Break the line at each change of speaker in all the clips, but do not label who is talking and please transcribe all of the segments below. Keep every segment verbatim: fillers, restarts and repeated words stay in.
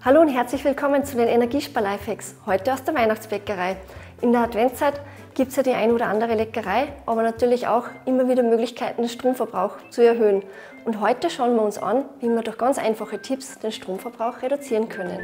Hallo und herzlich willkommen zu den Energiespar-Lifehacks, heute aus der Weihnachtsbäckerei. In der Adventszeit gibt es ja die ein oder andere Leckerei, aber natürlich auch immer wieder Möglichkeiten, den Stromverbrauch zu erhöhen. Und heute schauen wir uns an, wie wir durch ganz einfache Tipps den Stromverbrauch reduzieren können.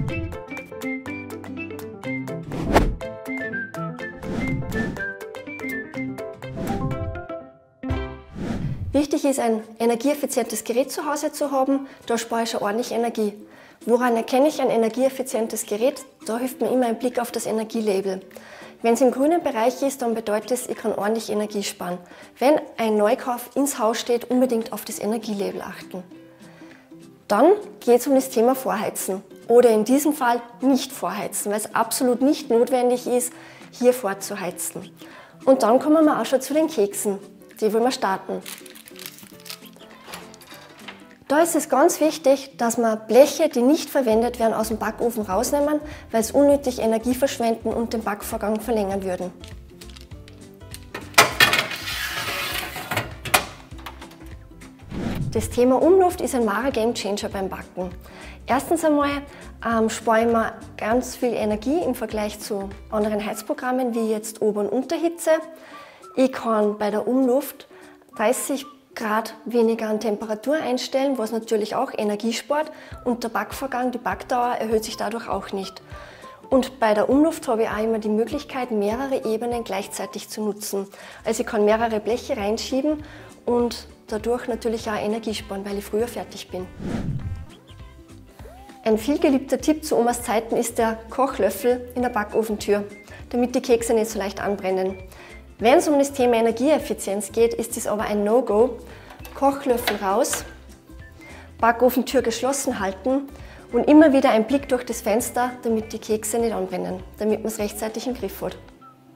Wichtig ist, ein energieeffizientes Gerät zu Hause zu haben, da spare ich schon ordentlich Energie. Woran erkenne ich ein energieeffizientes Gerät? Da hilft mir immer ein Blick auf das Energielabel. Wenn es im grünen Bereich ist, dann bedeutet es, ich kann ordentlich Energie sparen. Wenn ein Neukauf ins Haus steht, unbedingt auf das Energielabel achten. Dann geht es um das Thema Vorheizen oder in diesem Fall nicht vorheizen, weil es absolut nicht notwendig ist, hier vorzuheizen. Und dann kommen wir auch schon zu den Keksen, die wollen wir starten. Da ist es ganz wichtig, dass wir Bleche, die nicht verwendet werden, aus dem Backofen rausnehmen, weil es unnötig Energie verschwenden und den Backvorgang verlängern würden. Das Thema Umluft ist ein wahrer Gamechanger beim Backen. Erstens einmal ähm, sparen wir ganz viel Energie im Vergleich zu anderen Heizprogrammen wie jetzt Ober- und Unterhitze. Ich kann bei der Umluft dreißig Grad weniger an Temperatur einstellen, was natürlich auch Energie spart, und der Backvorgang, die Backdauer erhöht sich dadurch auch nicht. Und bei der Umluft habe ich auch immer die Möglichkeit, mehrere Ebenen gleichzeitig zu nutzen. Also ich kann mehrere Bleche reinschieben und dadurch natürlich auch Energie sparen, weil ich früher fertig bin. Ein vielgeliebter Tipp zu Omas Zeiten ist der Kochlöffel in der Backofentür, damit die Kekse nicht so leicht anbrennen. Wenn es um das Thema Energieeffizienz geht, ist dies aber ein No-Go. Kochlöffel raus, Backofentür geschlossen halten und immer wieder ein Blick durch das Fenster, damit die Kekse nicht anbrennen, damit man es rechtzeitig im Griff hat.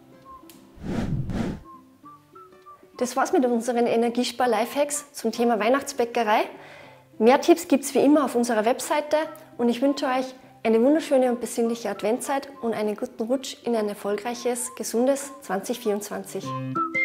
Das war's mit unseren Energiespar-Lifehacks zum Thema Weihnachtsbäckerei. Mehr Tipps gibt es wie immer auf unserer Webseite und ich wünsche euch eine wunderschöne und besinnliche Adventszeit und einen guten Rutsch in ein erfolgreiches, gesundes zwanzig vierundzwanzig.